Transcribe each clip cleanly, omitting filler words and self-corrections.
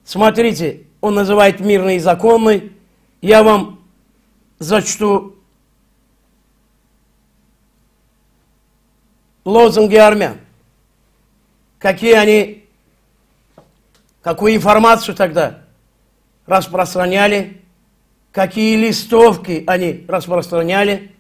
Смотрите, он называет мирный и законный. Я вам зачту лозунги армян. Какую информацию тогда распространяли, какие листовки они распространяли,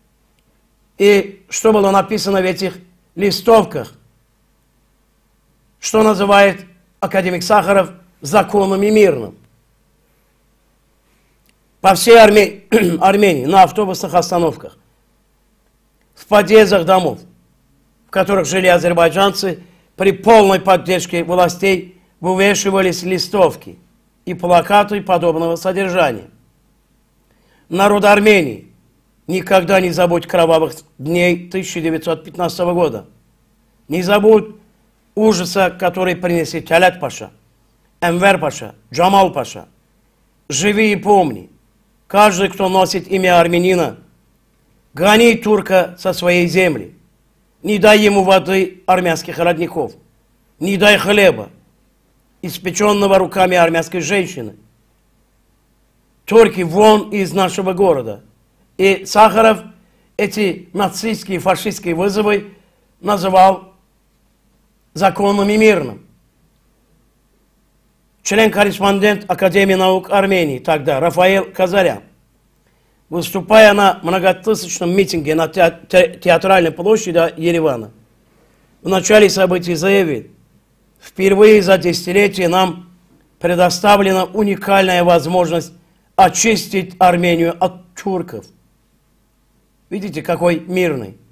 и что было написано в этих листовках, что называет академик Сахаров законом и мирным. По всей Армении, на автобусных остановках, в подъездах домов, в которых жили азербайджанцы, при полной поддержке властей вывешивались листовки и плакаты подобного содержания. Народ Армении, никогда не забудь кровавых дней 1915 года. Не забудь ужаса, который принесли Талят Паша, Энвер Паша, Джамал Паша. Живи и помни, каждый, кто носит имя армянина, гони турка со своей земли. Не дай ему воды армянских родников, не дай хлеба, испеченного руками армянской женщины. Турки вон из нашего города. И Сахаров эти нацистские, фашистские вызовы называл законным и мирным. Член-корреспондент Академии наук Армении тогда, Рафаэль Казарян, выступая на многотысячном митинге на театральной площади Еревана, в начале событий заявил: впервые за десятилетие нам предоставлена уникальная возможность очистить Армению от турков. Видите, какой мирный.